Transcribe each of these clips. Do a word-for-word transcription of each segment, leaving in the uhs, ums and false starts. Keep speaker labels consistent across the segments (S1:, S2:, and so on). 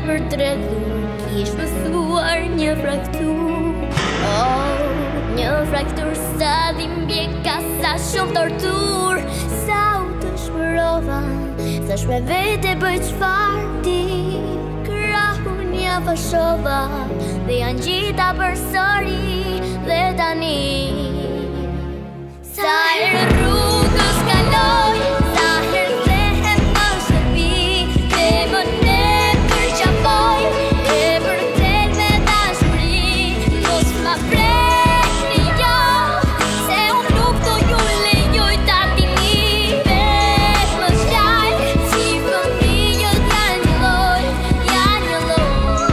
S1: për tredhur kish mësuar një fraktur. Oh, një fraktur sa dhimbje ka sa shumë tortur. Sa u të shpërova, thash me vete bëj qfar ti. Krahun ja fashova dhe janë gjitha për sëri. Dhe tani sa herë rrugës kaloj, sa herë thehem më shërbi, dhe më ne përqafoj, e përtel me dashuri. Mos ma prekni jo, se unë nuk do ju lejoj ta dini. Vesh më shaj, si fëmijët janë një lloj, janë një lloj.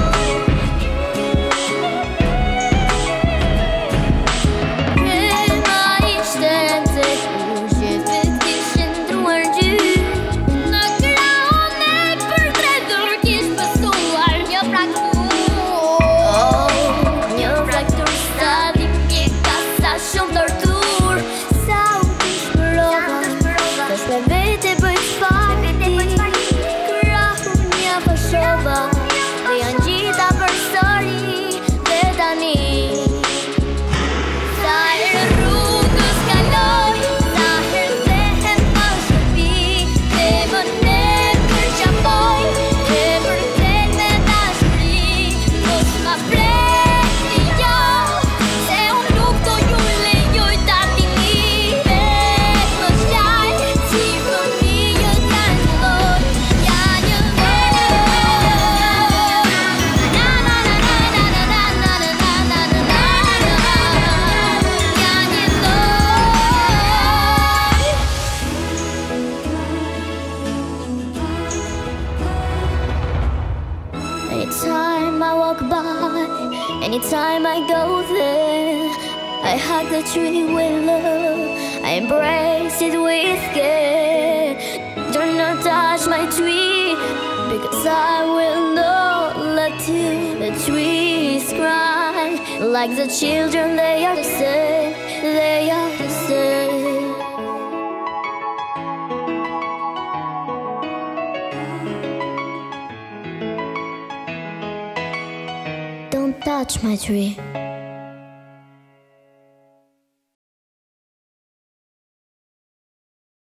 S1: Anytime I walk by, anytime I go there, I hug the tree with love, I embrace it with care. Do not touch my tree, because I will not let you. The trees cry like the children, they are the same, they are the same. Don't touch my tree.